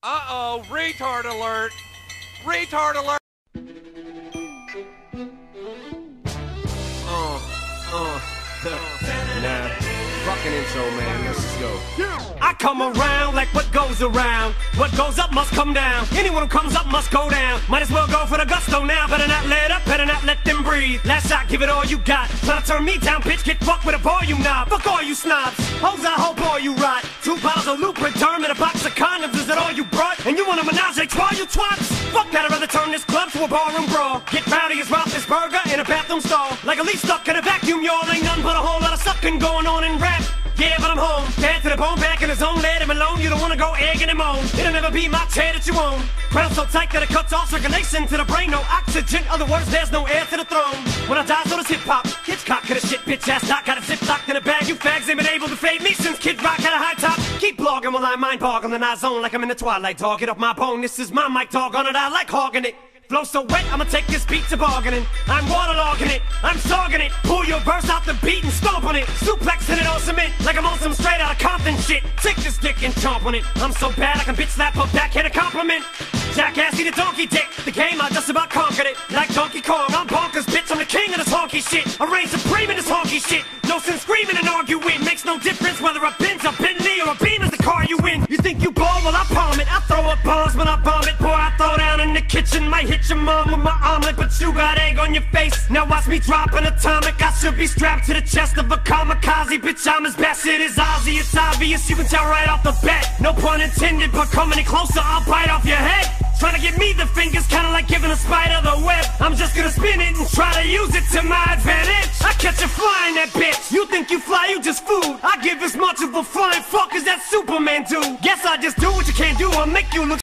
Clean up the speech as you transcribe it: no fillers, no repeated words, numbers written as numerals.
Uh-oh, retard alert! Retard alert! Nah, fucking intro, man. Let's just go. I come around like what goes around. What goes up must come down. Anyone who comes up must go down. Might as well go for the gusto now. Better not let up, better not let them breathe. Last shot, give it all you got. Try to turn me down, bitch, get fucked with a volume knob. Fuck all you snobs. Hoes, I hope all you rot. 2 bottles of Lubriderm and a box of condoms. Is that all you brought? And you want a menage a trois, you twats? Fuck that, I'd rather turn this club to a barroom brawl. Get rowdy as Roethlisberger in a bathroom stall. Like a leaf stuck in a vacuum, y'all. Ain't nothing but a whole lot of sucking going on in rap. Yeah, but I'm home, bad to the bone, back in his own, let him alone. You don't wanna go egging him on. It'll never be my chair that you own. Crown so tight that it cuts off circulation to the brain. No oxygen, other words, there's no air to the throne. When I die, so does hip-hop. Hitchcock could have shit, bitch ass doc. Got a zip locked in a bag. You fags ain't been able to fade me since Kid Rock had a high top. Keep blogging while I mind boggling the zone like I'm in the twilight, dog. Get off my bone, this is my mic, dog. On it, I like hogging it. Flow so wet, I'ma take this beat to bargaining. I'm waterlogging it, I'm sogging it. Pull your verse out the beat and stomp on it. Suplexing it on cement like I'm on some straight out of Compton shit. Take this dick and chomp on it. I'm so bad I can bitch slap a backhand a compliment. Jackass eat a donkey dick. The game I just about conquered it. Like Donkey Kong, I'm bonkers, bitch. I'm the king of this honky shit. I reign supreme in this honky shit. No sense screaming and arguing. Makes no difference whether a Benz, a Bentley, or a Beam is the car you win. You think you ball? Well, I palm it. I throw up bombs when I bomb it. Boy, I throw down in the kitchen. Might hit your mom with my omelet, but you got egg on your face. Now watch me drop an atomic. I should be strapped to the chest of a kamikaze. Bitch, I'm as best it is Ozzy. It's obvious, you can tell right off the bat. No pun intended, but come any closer, I'll bite off your head. Trying to give me the fingers, kinda like giving a spider the web. I'm just gonna spin it and try to use it to my advantage. I catch you flying that bitch. You think you fly, you just food. I give as much of a flying fuck as that Superman do. Guess I just do what you can't do, I'll make you look